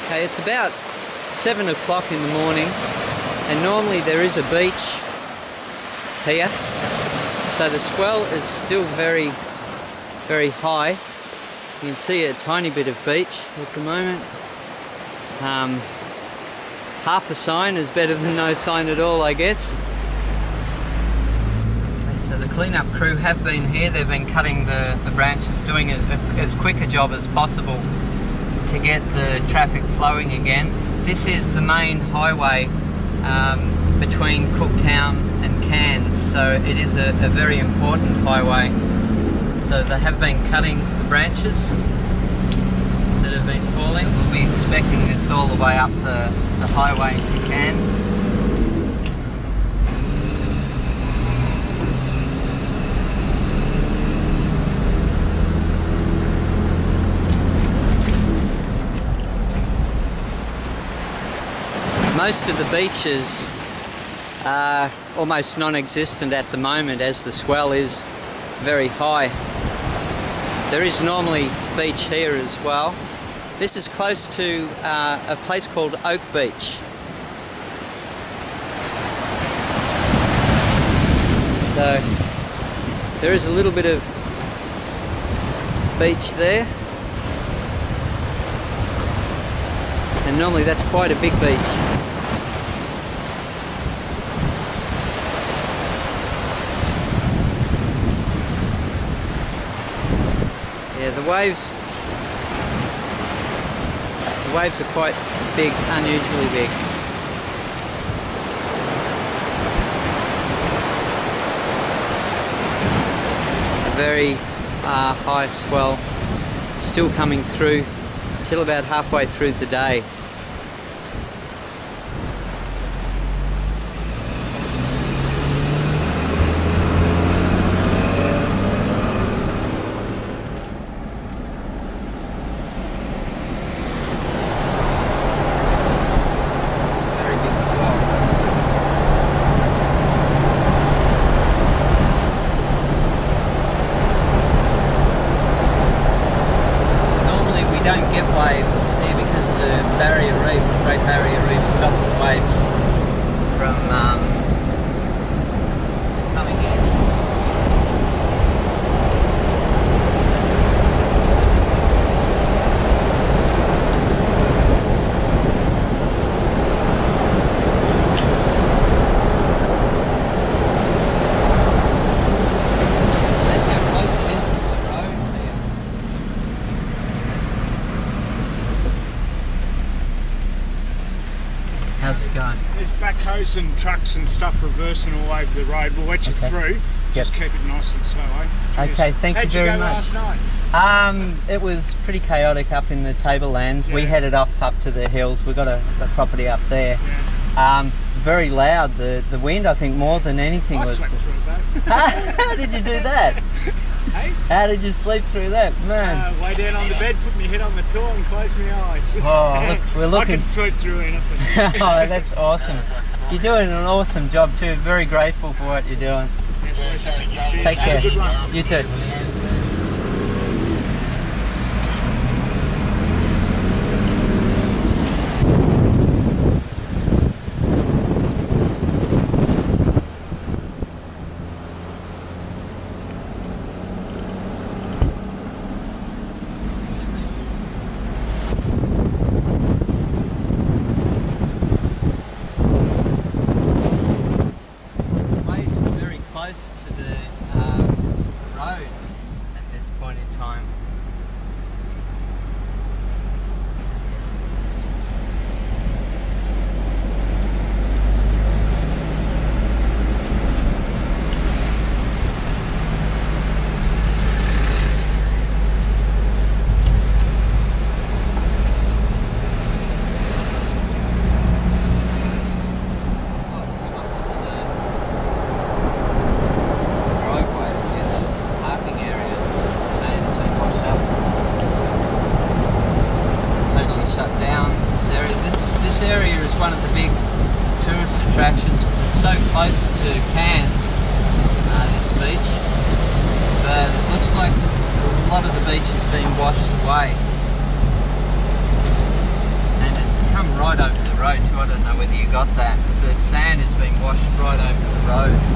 Okay, it's about 7 o'clock in the morning, and normally there is a beach here, so the swell is still very, very high. You can see a tiny bit of beach at the moment. Half a sign is better than no sign at all, I guess. So the cleanup crew have been here. They've been cutting the branches, doing as quick a job as possible to get the traffic flowing again. This is the main highway between Cooktown and Cairns, so it is a very important highway. So they have been cutting the branches that have been falling. We'll be inspecting this all the way up the highway to Cairns. Most of the beaches are almost non-existent at the moment, as the swell is very high. There is normally beach here as well. This is close to a place called Oak Beach. So there is a little bit of beach there, and normally that's quite a big beach. Yeah, the waves are quite big, unusually big. A very high swell still coming through till about halfway through the day. Don't get waves here because of the barrier reef. The Great Barrier Reef stops the waves from coming in. That's how close it is to the road here. How's it going? There's backhoes and trucks and stuff reversing all over the road. We'll let you through. Just keep it nice and slow, eh? Okay, thank you very much. How'd you go last night? It was pretty chaotic up in the tablelands. Yeah. We headed up to the hills. We got a property up there. Yeah. Very loud. The wind, I think, more than anything was. I slept through that. How did you do that? Hey? How did you sleep through that, man? Lay down on the bed, put my head on the pillow and close my eyes. Oh, look, we're looking. I can sleep through anything. Oh, that's awesome. You're doing an awesome job too. Very grateful for what you're doing. Cheers. Take care. Have a good one. You too. Close to the road at this point in time. This area is one of the big tourist attractions because it's so close to Cairns, this beach, but it looks like a lot of the beach has been washed away, and right over the road too. I don't know whether you got that. The sand has been washed right over the road.